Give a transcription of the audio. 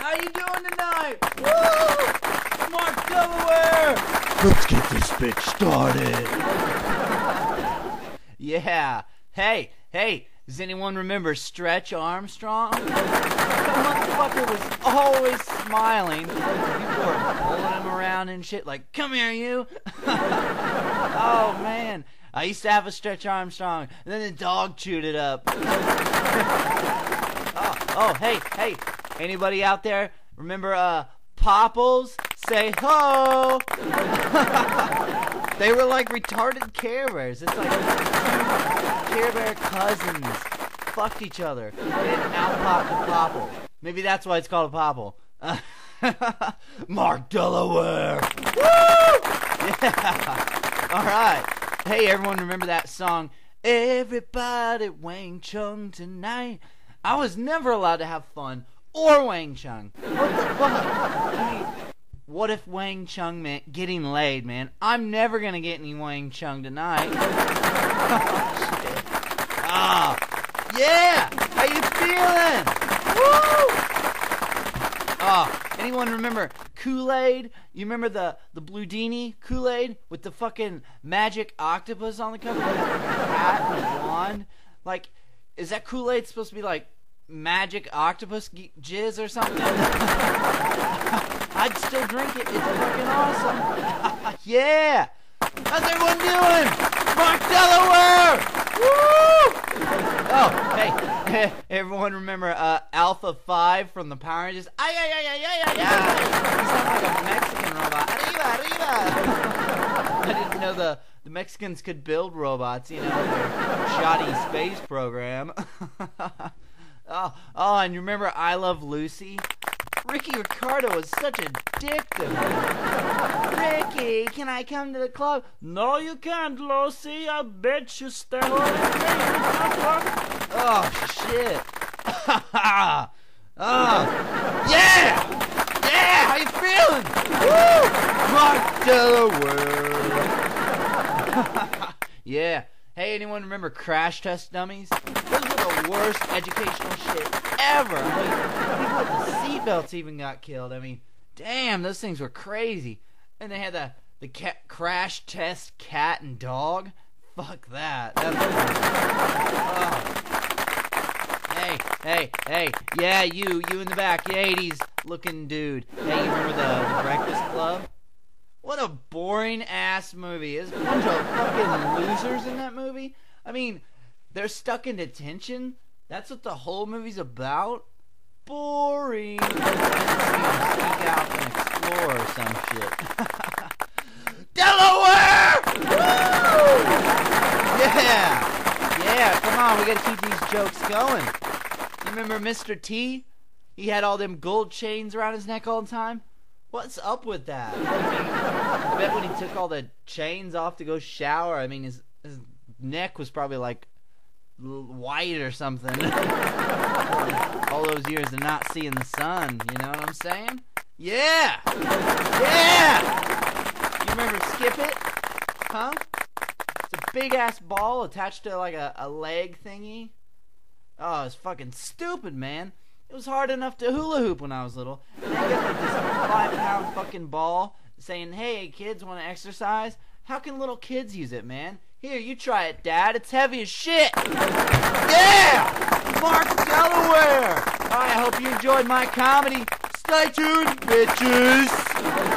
How you doing tonight? Woo! Mark Delaware! Let's get this bitch started. Yeah. Hey, does anyone remember Stretch Armstrong? That motherfucker was always smiling. People were pulling him around and shit like, come here, you. Oh, man. I used to have a Stretch Armstrong, and then the dog chewed it up. Hey. Anybody out there remember, Popples? Say ho! They were like retarded Care Bears. It's like Care Bear cousins fucked each other, and out popped a Popple. Maybe that's why it's called a Popple. Mark Delaware! Woo! Yeah! Alright. Hey, everyone remember that song, Everybody Wang Chung Tonight? I was never allowed to have fun or Wang Chung. What the fuck? I mean, what if Wang Chung meant getting laid, man? I'm never gonna get any Wang Chung tonight. Oh, shit. Ah, yeah! How you feeling? Woo! Oh, anyone remember Kool-Aid? You remember the Bludini Kool-Aid with the fucking magic octopus on the cover? Like a hat and a wand? Like, is that Kool-Aid supposed to be like magic octopus jizz or something? I'd still drink it. It's fucking awesome. Yeah! How's everyone doing? Mark Delaware! Woo! Oh, hey, everyone remember Alpha 5 from the Power Rangers? Ay! He sounds like a Mexican robot. Arriba! I didn't know the Mexicans could build robots, you know, their shoddy space program. Oh, and you remember I Love Lucy? Ricky Ricardo was such a dick to me. Ricky, can I come to the club? No, you can't, Lucy. I bet you stay home with me. Oh, shit. Oh, yeah! Yeah, how you feeling? Woo! Mark Delaware. Yeah. Hey, anyone remember Crash Test Dummies? Those were the worst educational shit ever. I mean, people with the seatbelts even got killed. I mean, damn, those things were crazy. And they had the Crash Test Cat and Dog. Fuck that. Hey. Yeah, you in the back, the 80s looking dude. Hey, you remember the Breakfast Club? What a boring-ass movie. There's a bunch of fucking losers in that movie. I mean, they're stuck in detention. That's what the whole movie's about. Boring. Sneak out and explore or some shit. Delaware! Woo! Yeah, come on, we gotta keep these jokes going. You remember Mr. T? He had all them gold chains around his neck all the time. What's up with that? I mean, I bet when he took all the chains off to go shower, I mean, his neck was probably like white or something. All those years of not seeing the sun, you know what I'm saying? Yeah! You remember Skip It? Huh? It's a big-ass ball attached to like a leg thingy. Oh, it's fucking stupid, man. It was hard enough to hula hoop when I was little. And I get like this 5-pound fucking ball saying, hey, kids, want to exercise? How can little kids use it, man? Here, you try it, Dad. It's heavy as shit. Yeah! Mark Delaware! Alright, I hope you enjoyed my comedy. Stay tuned, bitches!